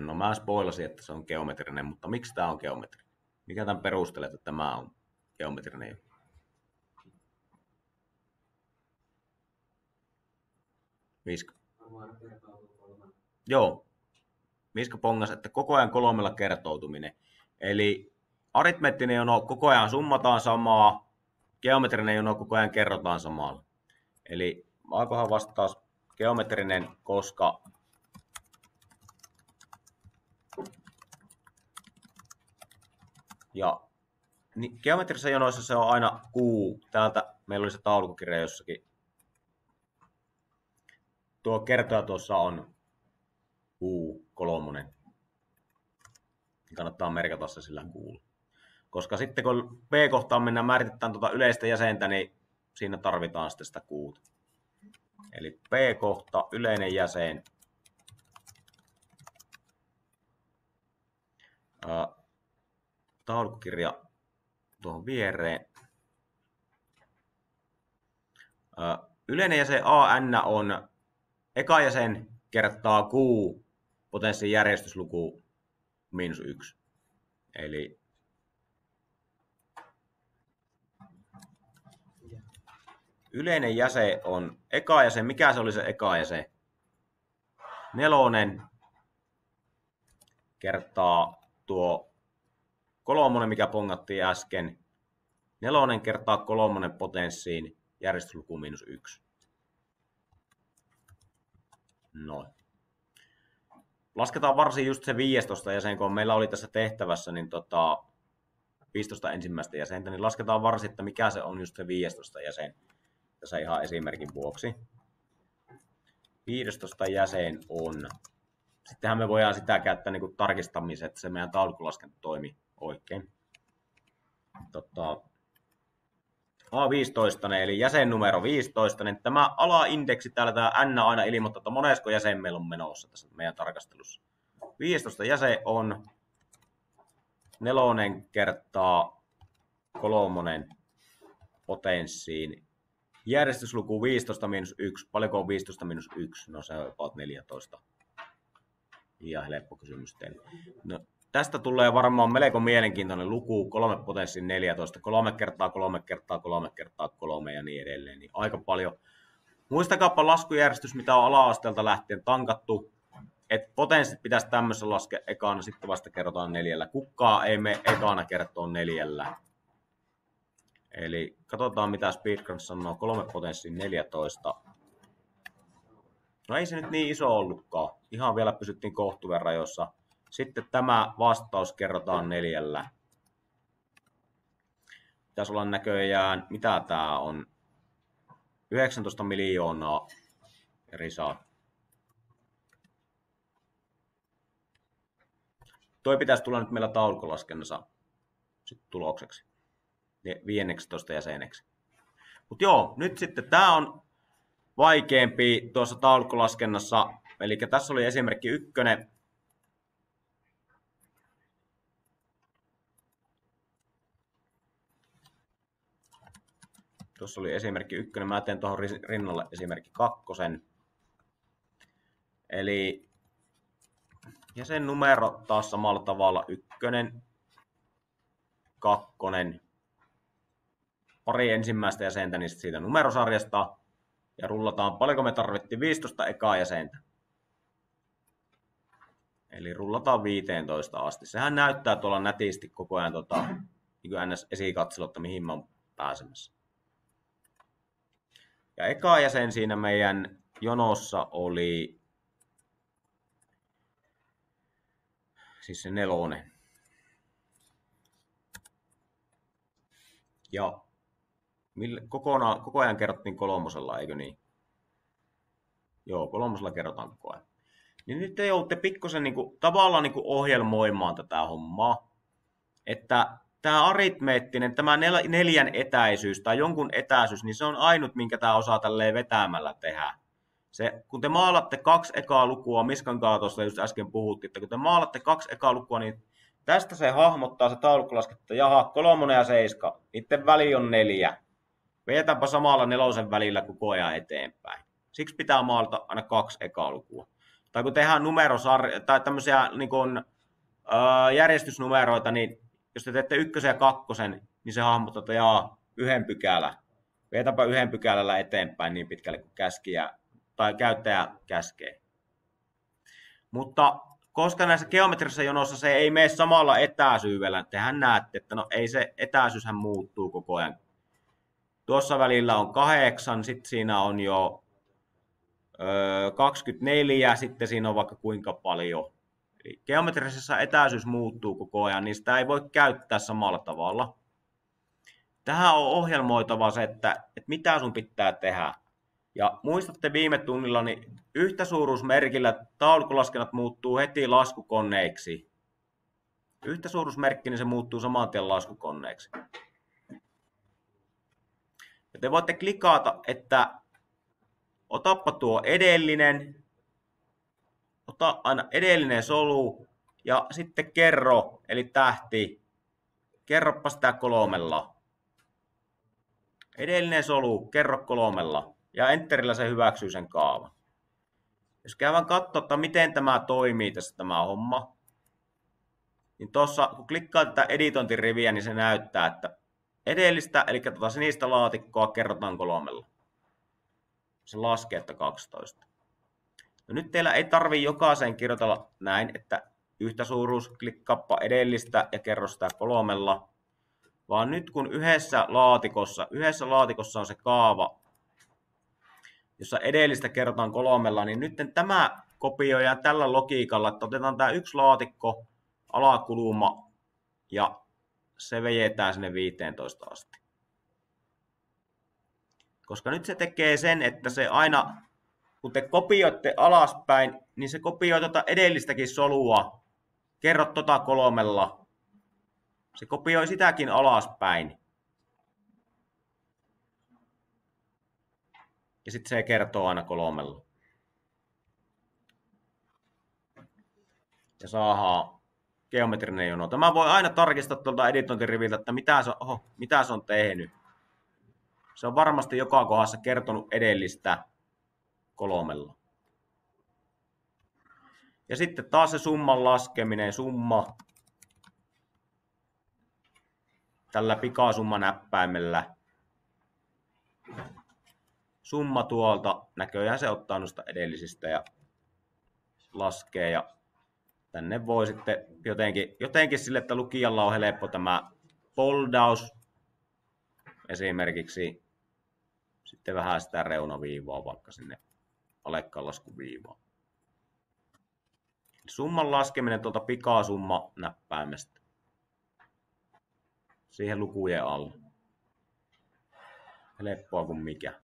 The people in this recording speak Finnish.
geometrinen. No mä spoilasin, että se on geometrinen, mutta miksi tämä on geometrinen? Mikä tämän perustelee, että tämä on geometrinen? Miska. Joo. Miska pongas, että koko ajan 3 kertoutuminen. Eli aritmeettinen jono koko ajan summataan samaa, geometrinen jono koko ajan kerrotaan samalla. Eli Maakohan vastaus geometrinen, koska ja niin geometrisissa jonoissa se on aina Q. Täältä meillä oli se taulukokirja jossakin. Tuo kertoja tuossa on Q3. Kannattaa merkata se sillä Q. Koska sitten kun B-kohtaan mennään määritetään tuota yleistä jäsentä, niin siinä tarvitaan sitten sitä Q:ta. Eli B-kohta, yleinen jäsen. Taulukirja tuohon viereen. Yleinen jäsen AN on eka jäsen kertaa Q potenssin järjestysluku -1. Eli yleinen jäsen on eka jäsen. Mikä se oli se eka jäsen? 4 kertaa tuo 3, mikä pongattiin äsken. 4 kertaa 3 potenssiin järjestysluku -1. Noin. Lasketaan varsin just se 15 jäsen, kun meillä oli tässä tehtävässä niin 15 ensimmäistä jäsentä, niin lasketaan varsin, että mikä se on just se 15 jäsen. Tässä ihan esimerkin vuoksi. 15 jäsen on. Sittenhän me voidaan sitä käyttää niin kuin tarkistamiseen, että se meidän taulukolaskenta toimii oikein. A15, eli jäsen numero 15, niin tämä alaindeksi täällä tämä N aina ilmoittaa, että monesko jäsen meillä on menossa tässä meidän tarkastelussa. 15 jäsen on 4 kertaa 3 potenssiin. Järjestysluku 15 -1. Paljonko on 15 -1? No se on about 14. Ihan helppo kysymys teille. No, tästä tulee varmaan melko mielenkiintoinen luku. 3 potenssiin 14. 3 kertaa 3 kertaa 3 kertaa 3 ja niin edelleen. Niin aika paljon. Muistakaapa laskujärjestys, mitä on ala-asteelta lähtien tankattu. Että potenssit pitäisi tämmöisessä laskea ekana, sitten vasta kerrotaan 4. Kukkaa ei me ekana kertoa 4. Eli katsotaan mitä Speedcrunch sanoo. 3 potenssiin 14. No ei se nyt niin iso ollutkaan. Ihan vielä pysyttiin kohtuuden Sitten tämä vastaus kerrotaan 4. Pitäisi olla näköjään, mitä tää on? 19 miljoonaa risaa. Toi pitäisi tulla nyt meillä taulukolaskennassa sitten tulokseksi. 15 jäseneksi. Mutta joo, nyt sitten tää on vaikeampi tuossa taulukolaskennassa. Eli tässä oli esimerkki 1. Tuossa oli esimerkki 1. Mä teen tuohon rinnalle esimerkki 2. Eli jäsen numero taas samalla tavalla 1, 2, pari ensimmäistä jäsentä niin siitä numerosarjasta. Ja rullataan, paljonko me tarvittiin 15 ekaa jäsentä. Eli rullataan 15 asti. Sehän näyttää tuolla nätisti koko ajan niin kuin NS-esikatselu, että mihin mä oon pääsemässä. Ja eka jäsen siinä meidän jonossa oli siis se 4. Ja koko ajan kerrottiin 3, eikö niin? Joo, 3 kerrotaan koko ajan. Niin nyt te joudutte pikkusen tavallaan ohjelmoimaan tätä hommaa. Että tämä aritmeettinen, tämä 4 etäisyys tai jonkun etäisyys, niin se on ainut, minkä tämä osaa tälleen vetämällä tehdä. Se, kun te maalatte 2 ekaa lukua, Miskan kanssa tuossa just äsken puhuttiin, että kun te maalatte 2 ekaa lukua, niin tästä se hahmottaa se taulukkolasketta, että jaha, 3 ja 7, niiden väli on 4. Vedetäänpä samalla 4 välillä koko ajan eteenpäin. Siksi pitää maalata aina 2 ekaa lukua. Tai kun tehdään numerosarja tai tämmöisiä niin kuin, järjestysnumeroita, niin jos te teette 1 ja 2, niin se hahmotetaan yhden pykälän. Vetäpä yhden pykälällä eteenpäin niin pitkälle kuin käskijä tai käyttäjä käskee. Mutta koska näissä geometrisissa jonoissa se ei mene samalla etäisyydellä, tehän näette, että no ei se etäisyyshän muuttuu koko ajan. Tuossa välillä on 8, sitten siinä on jo 24, sitten siinä on vaikka kuinka paljon. Eli geometrisessa etäisyys muuttuu koko ajan, niin sitä ei voi käyttää samalla tavalla. Tähän on ohjelmoitava se, että mitä sun pitää tehdä. Ja muistatte viime tunnilla, niin yhtäsuuruusmerkillä taulukolaskennat muuttuu heti laskukoneiksi. Yhtäsuuruusmerkki, niin se muuttuu saman tien laskukoneeksi. Ja te voitte klikata, että otappa tuo edellinen, ota aina edellinen solu ja sitten kerro, eli tähti, kerroppa sitä 3. Edellinen solu, kerro 3. Ja enterillä se hyväksyy sen kaavan. Jos käydään katsoa, että miten tämä toimii tässä tämä homma, niin tuossa kun klikkaa tätä editointiriviä, niin se näyttää, että edellistä, eli tuota sinistä laatikkoa kerrotaan 3. Se laskee, että 12. No nyt teillä ei tarvitse jokaiseen kirjoitella näin, että yhtä suuruus, klikkaappa edellistä ja kerro sitä 3. Vaan nyt kun yhdessä laatikossa on se kaava, jossa edellistä kerrotaan 3, niin nyt tämä kopioidaan tällä logiikalla, että otetaan tämä yksi laatikko, alakulma, ja se vejetään sinne 15 asti. Koska nyt se tekee sen, että se aina, kun te kopioitte alaspäin, niin se kopioi tuota edellistäkin solua, kerro tota 3. Se kopioi sitäkin alaspäin. Ja sitten se kertoo aina 3. Ja saadaan geometrinen jono. Tämä voi aina tarkistaa tuolta editointiriviltä, että mitä se on tehnyt. Se on varmasti joka kohdassa kertonut edellistä 3. Ja sitten taas se summan laskeminen, summa. Tällä pikasummanäppäimellä. Summa tuolta, näköjään se ottaa noista edellisistä ja laskee. Ja tänne voi sitten jotenkin sille, että lukijalla on helppo tämä foldaus. Esimerkiksi sitten vähän sitä reunaviivaa vaikka sinne alekkaanlaskuviivaan. Summan laskeminen tuolta pikasumma näppäimestä siihen lukujen alle. Helppoa kuin mikä.